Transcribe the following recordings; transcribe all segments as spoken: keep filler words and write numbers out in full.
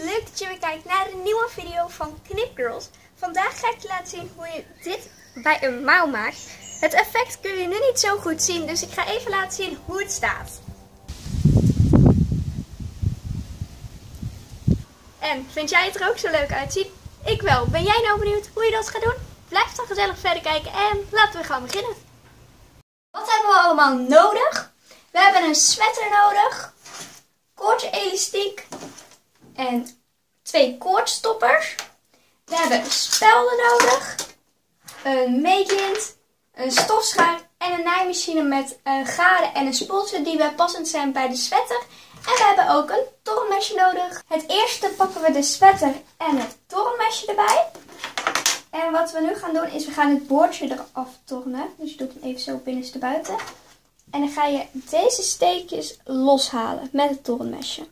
leuk dat je weer kijkt naar een nieuwe video van Knipgirls. Vandaag ga ik je laten zien hoe je dit bij een mouw maakt. Het effect kun je nu niet zo goed zien, dus ik ga even laten zien hoe het staat. En vind jij het er ook zo leuk uitzien? Ik wel. Ben jij nou benieuwd hoe je dat gaat doen? Blijf dan gezellig verder kijken en laten we gaan beginnen. Wat hebben we allemaal nodig? We hebben een sweater nodig, koordje-elastiek en twee koordstoppers. We hebben spelden nodig, een meetlint, een stofschaar en een naaimachine met een gade en een spoeltje die wel passend zijn bij de sweater. En we hebben ook een tornmesje nodig. Het eerste pakken we de sweater en het tornmesje erbij. En wat we nu gaan doen is we gaan het boordje eraf tornen. Dus je doet hem even zo binnenstebuiten. En dan ga je deze steekjes loshalen met het tornmesje.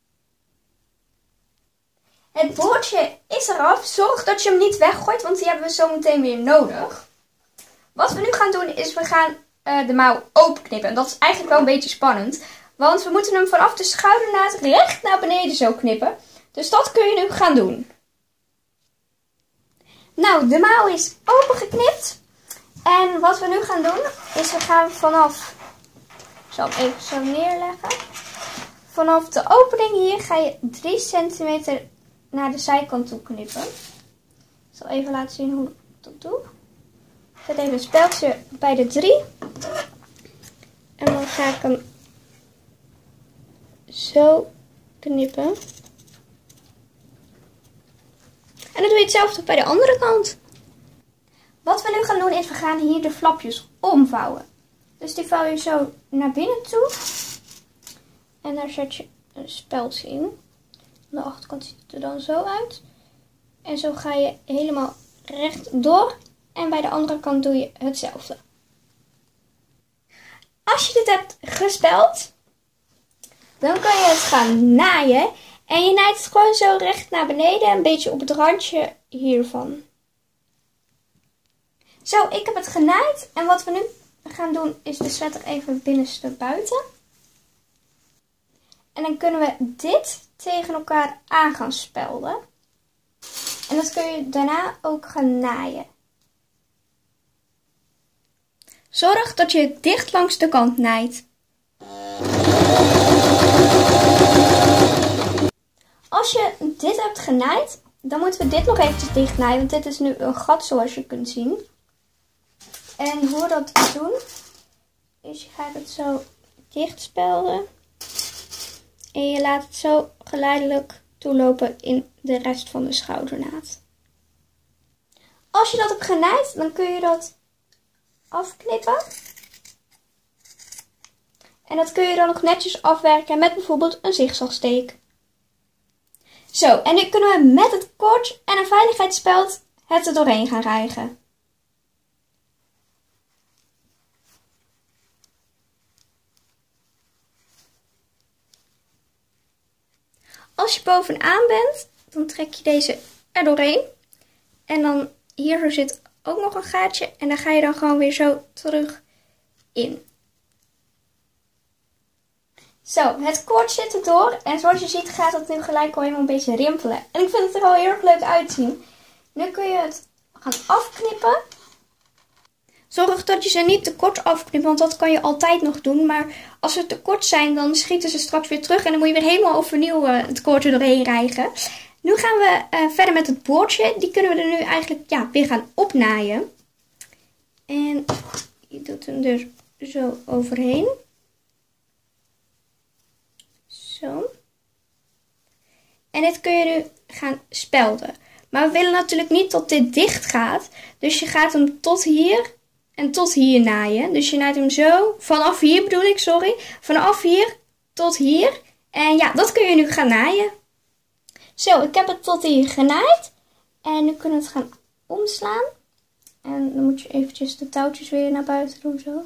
Het boordje is eraf. Zorg dat je hem niet weggooit, want die hebben we zo meteen weer nodig. Wat we nu gaan doen is we gaan uh, de mouw openknippen. En dat is eigenlijk wel een beetje spannend. Want we moeten hem vanaf de schoudernaad recht naar beneden zo knippen. Dus dat kun je nu gaan doen. Nou, de mouw is opengeknipt. En wat we nu gaan doen is we gaan vanaf... Ik zal hem even zo neerleggen. Vanaf de opening hier ga je drie centimeter naar de zijkant toe knippen. Ik zal even laten zien hoe ik dat doe. Ik zet even een speldje bij de drie. En dan ga ik hem zo knippen. En dan doe je hetzelfde bij de andere kant. Wat we nu gaan doen is we gaan hier de flapjes omvouwen. Dus die vouw je zo naar binnen toe. En daar zet je een speldje in. Aan de achterkant ziet het er dan zo uit. En zo ga je helemaal rechtdoor. En bij de andere kant doe je hetzelfde. Als je dit hebt gespeld, dan kan je het gaan naaien. En je naait het gewoon zo recht naar beneden. Een beetje op het randje hiervan. Zo, ik heb het genaaid. En wat we nu gaan doen is de sweater even binnenste buiten. En dan kunnen we dit tegen elkaar aan gaan spelden. En dat kun je daarna ook gaan naaien. Zorg dat je het dicht langs de kant naait. Als je dit hebt genaaid, dan moeten we dit nog eventjes dicht naaien. Want dit is nu een gat zoals je kunt zien. En hoe we dat doen, is je gaat het zo dicht spelden. En je laat het zo geleidelijk toelopen in de rest van de schoudernaad. Als je dat hebt genaaid, dan kun je dat afknippen. En dat kun je dan nog netjes afwerken met bijvoorbeeld een zigzagsteek. Zo, en nu kunnen we met het koordje en een veiligheidsspeld het er doorheen gaan rijgen. Als je bovenaan bent, dan trek je deze er doorheen. En dan hier zit ook nog een gaatje. En daar ga je dan gewoon weer zo terug in. Zo, het koord zit er door. En zoals je ziet gaat het nu gelijk al helemaal een beetje rimpelen. En ik vind het er al heel erg leuk uitzien. Nu kun je het gaan afknippen. Zorg dat je ze niet te kort afknipt, want dat kan je altijd nog doen. Maar als ze te kort zijn, dan schieten ze straks weer terug. En dan moet je weer helemaal overnieuw uh, het koordje doorheen rijgen. Nu gaan we uh, verder met het boordje. Die kunnen we er nu eigenlijk ja, weer gaan opnaaien. En je doet hem er zo overheen. Zo. En dit kun je nu gaan spelden. Maar we willen natuurlijk niet dat dit dicht gaat. Dus je gaat hem tot hier en tot hier naaien. Dus je naait hem zo, vanaf hier bedoel ik, sorry. Vanaf hier tot hier. En ja, dat kun je nu gaan naaien. Zo, ik heb het tot hier genaaid. En nu kunnen we het gaan omslaan. En dan moet je eventjes de touwtjes weer naar buiten doen zo.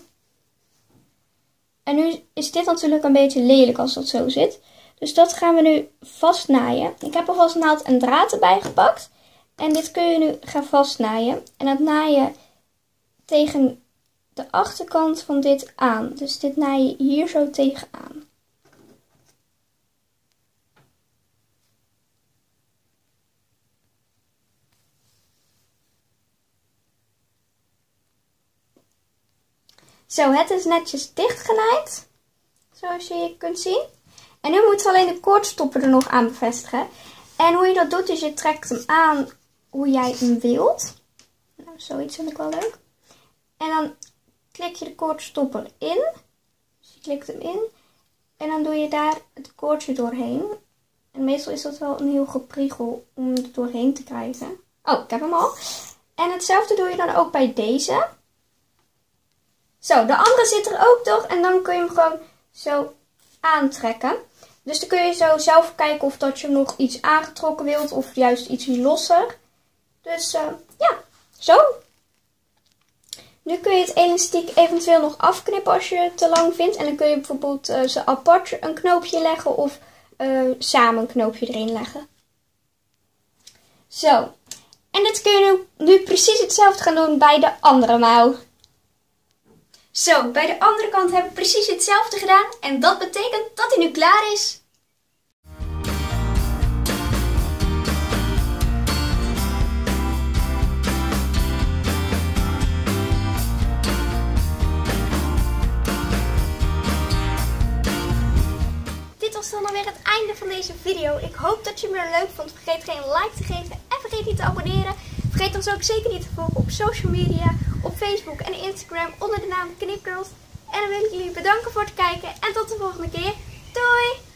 En nu is dit natuurlijk een beetje lelijk als dat zo zit. Dus dat gaan we nu vastnaaien. Ik heb alvast naald en draad erbij gepakt. En dit kun je nu gaan vastnaaien. En dat naaien tegen de achterkant van dit aan. Dus dit naai je hier zo tegenaan. Zo, het is netjes dichtgenaaid. Zoals je hier kunt zien. En nu moeten we alleen de koordstopper er nog aan bevestigen. En hoe je dat doet is je trekt hem aan hoe jij hem wilt. Nou, zoiets vind ik wel leuk. En dan klik je de koordstopper in. Dus je klikt hem in. En dan doe je daar het koordje doorheen. En meestal is dat wel een heel gepriegel om er doorheen te krijgen. Oh, ik heb hem al. En hetzelfde doe je dan ook bij deze. Zo, de andere zit er ook toch. En dan kun je hem gewoon zo aantrekken. Dus dan kun je zo zelf kijken of dat je nog iets aangetrokken wilt. Of juist iets losser. Dus uh, ja, zo. Nu kun je het elastiek eventueel nog afknippen als je het te lang vindt. En dan kun je bijvoorbeeld uh, ze apart een knoopje leggen of uh, samen een knoopje erin leggen. Zo. En dit kun je nu, nu precies hetzelfde gaan doen bij de andere mouw. Zo, bij de andere kant heb ik precies hetzelfde gedaan. En dat betekent dat hij nu klaar is. Dit was dan alweer het einde van deze video. Ik hoop dat je me leuk vond. Vergeet geen like te geven en vergeet niet te abonneren. Vergeet ons ook zeker niet te volgen op social media, op Facebook en Instagram onder de naam Knipgirls. En dan wil ik jullie bedanken voor het kijken en tot de volgende keer. Doei!